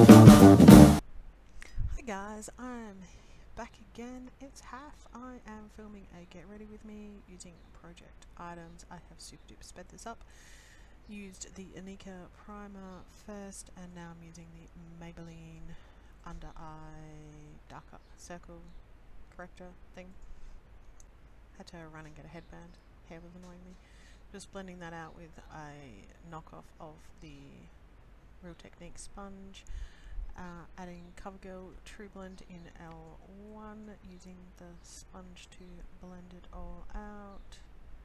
Hi guys, I'm back again. It's Half. I am filming a Get Ready With Me using project items. I have super duper sped this up. Used the Anika primer first, and now I'm using the Maybelline Under Eye Darker Circle corrector thing. Had to run and get a headband. Hair was annoying me. Just blending that out with a knockoff of the Real Technique sponge. Adding CoverGirl True Blend in L1, using the sponge to blend it all out.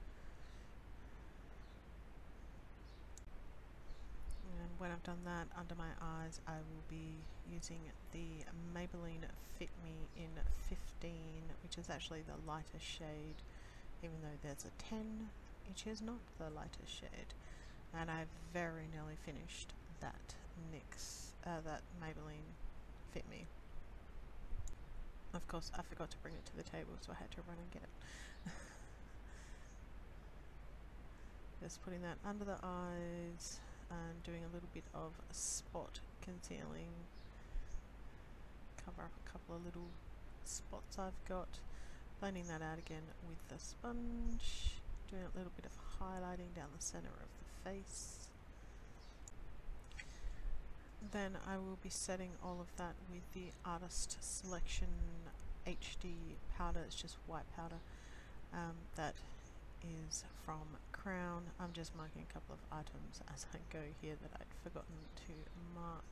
And when I've done that under my eyes, I will be using the Maybelline Fit Me in 15, which is actually the lighter shade, even though there's a 10, it is not the lighter shade. And I've very nearly finished that that Maybelline Fit Me. Of course, I forgot to bring it to the table, so I had to run and get it. Just putting that under the eyes and doing a little bit of spot concealing. Cover up a couple of little spots I've got. Blending that out again with the sponge. Doing a little bit of highlighting down the center of the face. Then I will be setting all of that with the Artist Selection HD powder. It's just white powder. That is from Crown. I'm just marking a couple of items as I go here that I'd forgotten to mark.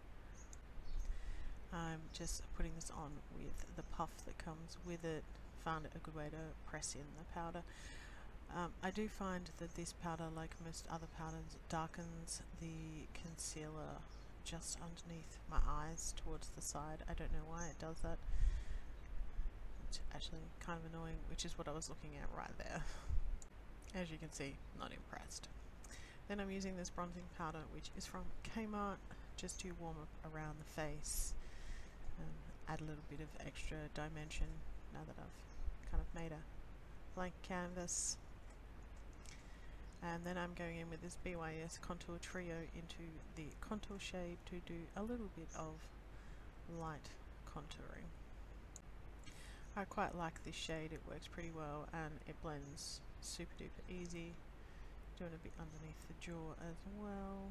I'm just putting this on with the puff that comes with it. Found it a good way to press in the powder. I do find that this powder, like most other powders, darkens the concealer just underneath my eyes towards the side. I don't know why it does that. It's actually kind of annoying, which is what I was looking at right there. As you can see, not impressed. Then I'm using this bronzing powder, which is from Kmart, just to warm up around the face. Add a little bit of extra dimension now that I've kind of made a blank canvas. And then I'm going in with this BYS Contour Trio into the contour shade to do a little bit of light contouring. I quite like this shade, it works pretty well and it blends super duper easy. Doing a bit underneath the jaw as well.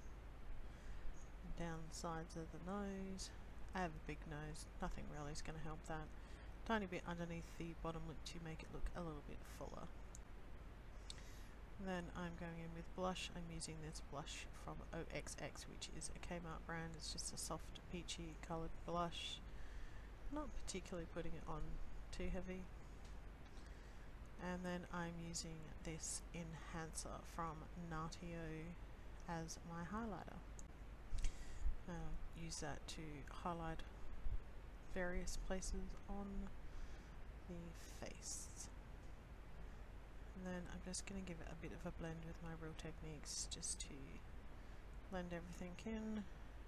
Down the sides of the nose. I have a big nose, nothing really is going to help that. Tiny bit underneath the bottom lip to make it look a little bit fuller. Then I'm going in with blush. I'm using this blush from OXX, which is a Kmart brand. It's just a soft peachy coloured blush. Not particularly putting it on too heavy. And then I'm using this enhancer from Natio as my highlighter. Use that to highlight various places on the face. And then I'm just going to give it a bit of a blend with my Real Techniques just to blend everything in.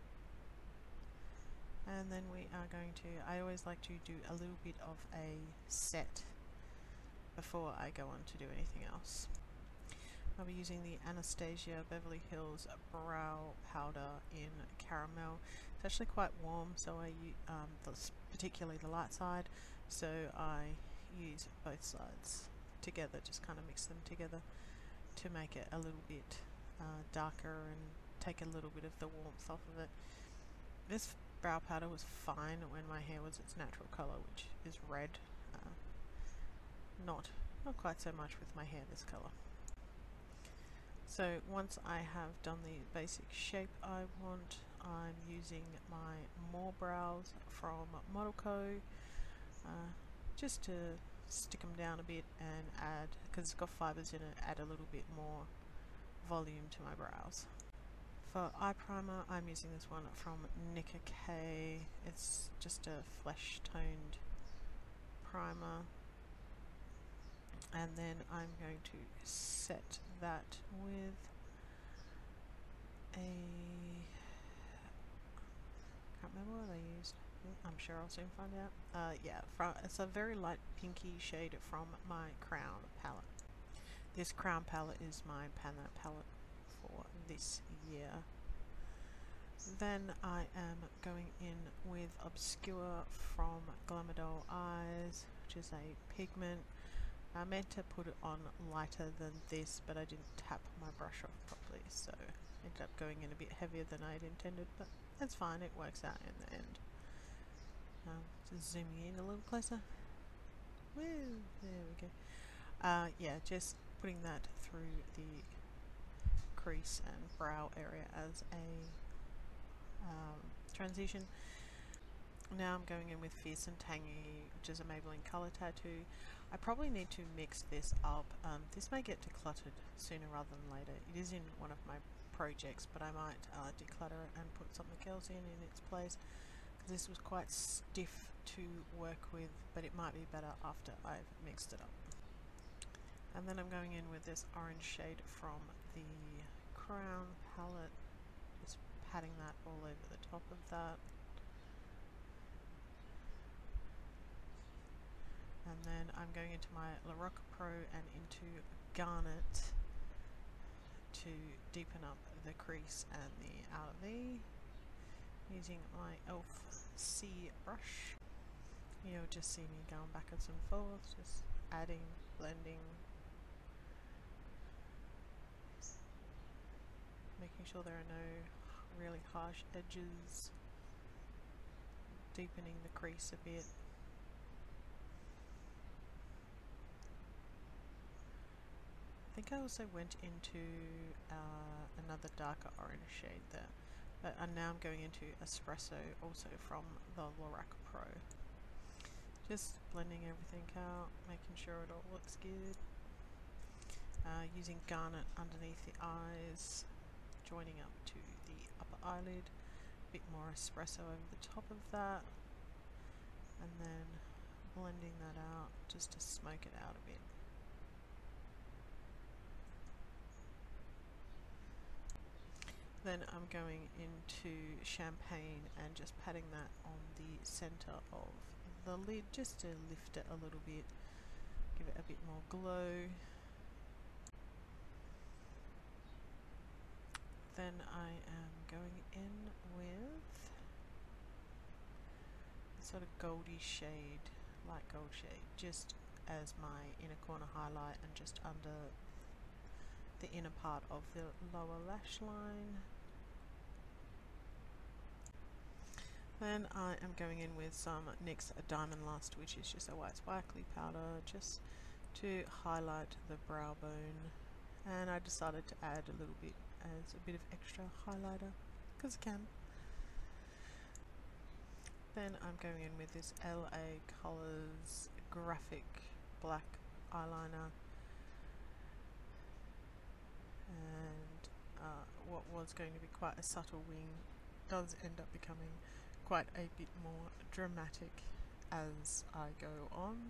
And then we are going to, I always like to do a little bit of a set before I go on to do anything else. I'll be using the Anastasia Beverly Hills Brow Powder in Caramel. It's actually quite warm, so I use particularly the light side, so I use both sides together, just kind of mix them together to make it a little bit darker and take a little bit of the warmth off of it. This brow powder was fine when my hair was its natural colour, which is red. Not quite so much with my hair this colour. So once I have done the basic shape I want, I'm using my More Brows from Model Co. Just to stick them down a bit and add, because it's got fibres in it, add a little bit more volume to my brows. For eye primer, I'm using this one from Nicka K. It's just a flesh toned primer. And then I'm going to set that with a, can't remember what I used. I'm sure I'll soon find out. Yeah, it's a very light pinky shade from my Crown palette. This Crown palette is my Pan That palette for this year. Then I am going in with Obscure from Glamour Eyes, which is a pigment. I meant to put it on lighter than this, but I didn't tap my brush off properly, so ended up going in a bit heavier than I'd intended, but that's fine, it works out in the end. Just zooming in a little closer. Woo! There we go. Yeah, just putting that through the crease and brow area as a transition. Now I'm going in with Fierce and Tangy, which is a Maybelline Colour Tattoo. I probably need to mix this up. This may get decluttered sooner rather than later. It is in one of my projects, but I might declutter it and put something else in its place. This was quite stiff to work with, but it might be better after I've mixed it up. And then I'm going in with this orange shade from the Crown palette, just patting that all over the top of that. And then I'm going into my Lorac Pro and into Garnet to deepen up the crease and the outer V, using my e.l.f. C brush. You'll just see me going backwards and forwards, just adding, blending, making sure there are no really harsh edges, deepening the crease a bit. I think I also went into another darker orange shade there, but now I'm going into Espresso, also from the Lorac Pro. Just blending everything out, making sure it all looks good. Using Garnet underneath the eyes, joining up to the upper eyelid, a bit more Espresso over the top of that, and then blending that out just to smoke it out a bit. Then I'm going into Champagne and just patting that on the center of the lid just to lift it a little bit, give it a bit more glow. Then I am going in with a sort of goldy shade, light gold shade, just as my inner corner highlight and just under the inner part of the lower lash line. Then I am going in with some NYX Diamond Lust, which is just a white sparkly powder, just to highlight the brow bone. And I decided to add a little bit as a bit of extra highlighter, because I can. Then I'm going in with this LA Colors Graphic Black Eyeliner. And what was going to be quite a subtle wing does end up becoming quite a bit more dramatic as I go on.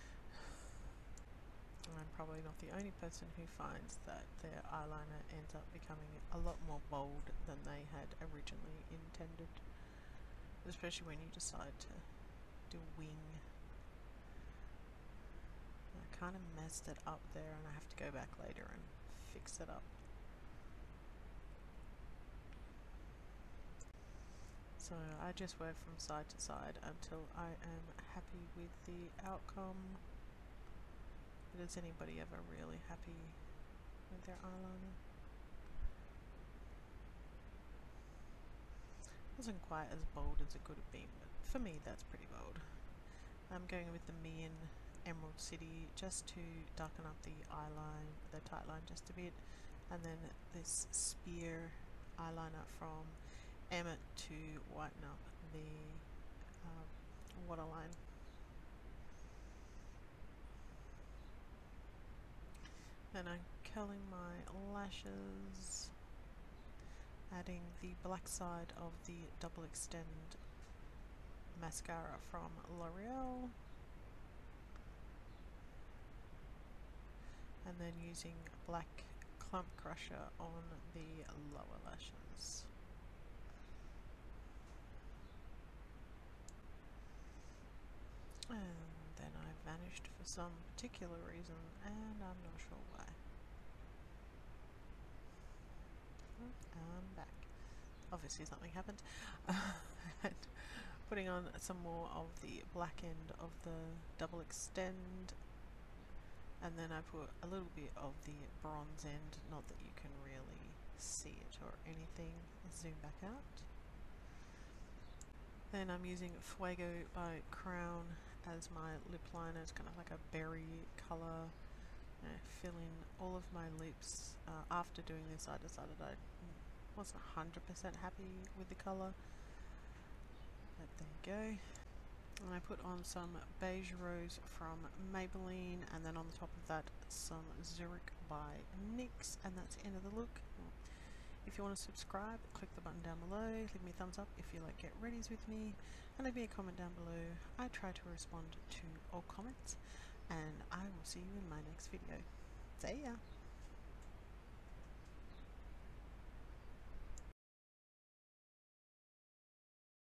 I'm probably not the only person who finds that their eyeliner ends up becoming a lot more bold than they had originally intended, especially when you decide to do wing. I kind of messed it up there and I have to go back later and fix it up. So I just work from side to side until I am happy with the outcome. But is anybody ever really happy with their eyeliner? Wasn't quite as bold as it could have been, but for me that's pretty bold. I'm going with the Mian Emerald City just to darken up the eyeline, the tight line just a bit, and then this Spear eyeliner from Emmet to whiten up the waterline. Then I'm curling my lashes, adding the black side of the Double Extend mascara from L'Oreal, and then using black clump crusher on the lower lashes. And then I vanished for some particular reason, and I'm not sure why. I'm back. obviously something happened. And putting on some more of the black end of the double extend, and then I put a little bit of the bronze end, not that you can really see it or anything. Zoom back out. Then I'm using Fuego by Crown as my lip liner. It's kind of like a berry colour. I fill in all of my lips. After doing this, I decided I wasn't 100% happy with the colour, but there you go. And I put on some Beige Rose from Maybelline, and then on the top of that some Zurich by NYX, and that's the end of the look. If you want to subscribe, click the button down below, leave me a thumbs up if you like Get Readies with me, and leave me a comment down below. I try to respond to all comments, and I will see you in my next video. See ya!